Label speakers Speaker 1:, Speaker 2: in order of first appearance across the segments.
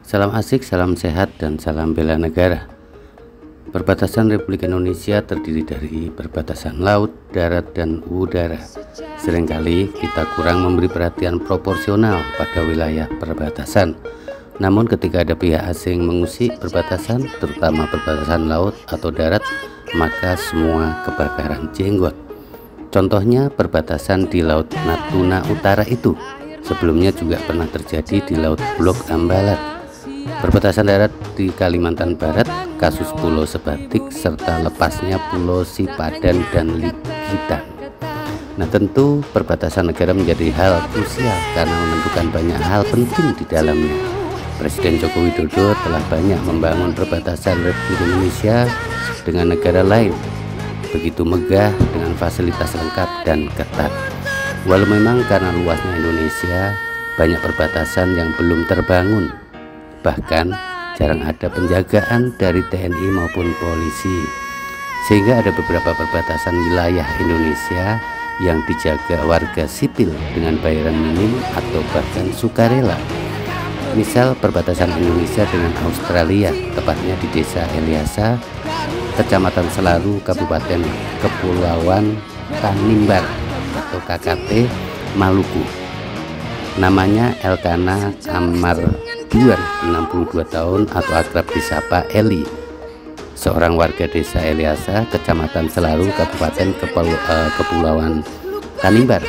Speaker 1: Salam asik, salam sehat, dan salam bela negara. Perbatasan Republik Indonesia terdiri dari perbatasan laut, darat, dan udara. Seringkali kita kurang memberi perhatian proporsional pada wilayah perbatasan. Namun ketika ada pihak asing mengusik perbatasan, terutama perbatasan laut atau darat, maka semua kebakaran jenggot. Contohnya perbatasan di Laut Natuna Utara itu. Sebelumnya juga pernah terjadi di Laut Blok Ambalat. Perbatasan darat di Kalimantan Barat, kasus Pulau Sebatik, serta lepasnya Pulau Sipadan dan Ligitan. Nah, tentu perbatasan negara menjadi hal krusial karena menentukan banyak hal penting di dalamnya. Presiden Joko Widodo telah banyak membangun perbatasan Republik Indonesia dengan negara lain. Begitu megah dengan fasilitas lengkap dan ketat. Walau memang karena luasnya Indonesia, banyak perbatasan yang belum terbangun. Bahkan jarang ada penjagaan dari TNI maupun polisi, sehingga ada beberapa perbatasan wilayah Indonesia yang dijaga warga sipil dengan bayaran minim atau bahkan sukarela. Misal perbatasan Indonesia dengan Australia, tepatnya di Desa Eliasa, Kecamatan Selaru, Kabupaten Kepulauan Tanimbar atau KKT, Maluku. Namanya Elkana Amar Duan, 62 tahun atau akrab disapa Eli, seorang warga Desa Eliasa, Kecamatan Selaru, Kabupaten Kepulauan Tanimbar,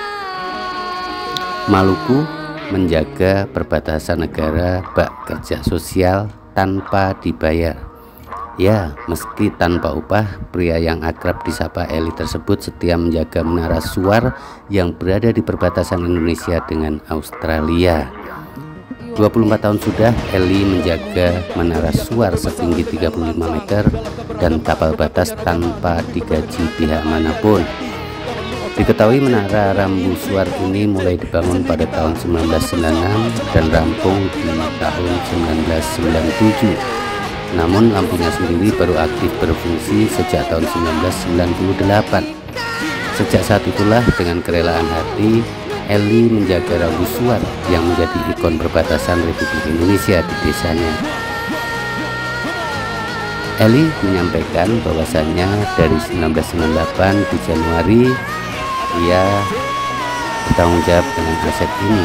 Speaker 1: Maluku, menjaga perbatasan negara bak kerja sosial tanpa dibayar. Ya, meski tanpa upah, pria yang akrab disapa Eli tersebut setia menjaga menara suar yang berada di perbatasan Indonesia dengan Australia. 24 tahun sudah Eli menjaga menara suar setinggi 35 meter dan tapal batas tanpa digaji pihak manapun. Diketahui menara rambu suar ini mulai dibangun pada tahun 1996 dan rampung di tahun 1997. Namun lampunya sendiri baru aktif berfungsi sejak tahun 1998. Sejak saat itulah dengan kerelaan hati Eli menjaga rambu suar yang menjadi ikon perbatasan Republik Indonesia di desanya. Eli menyampaikan bahwasannya dari 1998 di Januari ia bertanggung jawab dengan aset ini.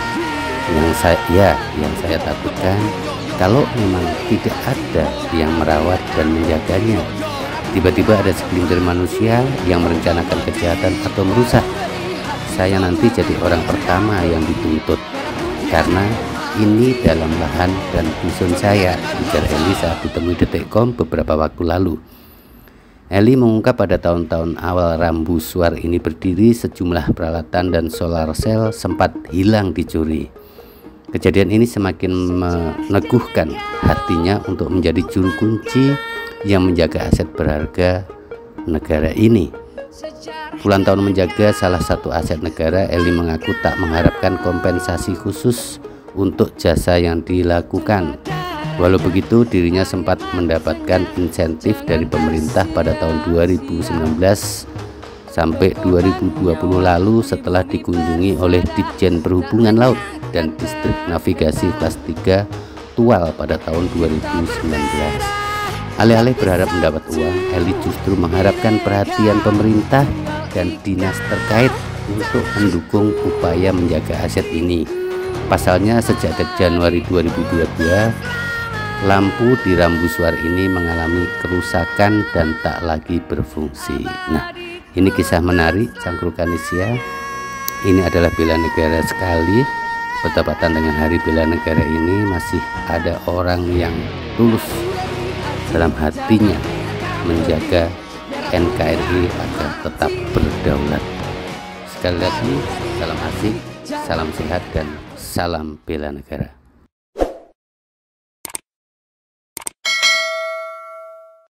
Speaker 1: Yang saya takutkan kalau memang tidak ada yang merawat dan menjaganya, tiba-tiba ada segelintir manusia yang merencanakan kejahatan atau merusak, saya nanti jadi orang pertama yang dituntut karena ini dalam lahan dan dusun saya, ujar Eli saat ditemui Detikcom beberapa waktu lalu. Eli mengungkap pada tahun-tahun awal rambu suar ini berdiri, sejumlah peralatan dan solar cell sempat hilang dicuri. Kejadian ini semakin meneguhkan hatinya untuk menjadi juru kunci yang menjaga aset berharga negara ini. Puluhan tahun menjaga salah satu aset negara, Eli mengaku tak mengharapkan kompensasi khusus untuk jasa yang dilakukan. Walau begitu, dirinya sempat mendapatkan insentif dari pemerintah pada tahun 2019 sampai 2020 lalu setelah dikunjungi oleh Ditjen Perhubungan Laut dan Distrik Navigasi kelas 3 Tual pada tahun 2019. Alih-alih berharap mendapat uang, Eli justru mengharapkan perhatian pemerintah dan dinas terkait untuk mendukung upaya menjaga aset ini. Pasalnya sejak Januari 2022, lampu di rambu suar ini mengalami kerusakan dan tak lagi berfungsi. Nah, ini kisah menarik Cangkrukan Asia. Ini adalah bela negara sekali. Bertepatan dengan Hari Bela Negara ini masih ada orang yang tulus dalam hatinya menjaga NKRI agar tetap berdaulat. Sekali lagi, salam asik, salam sehat, dan salam bela negara.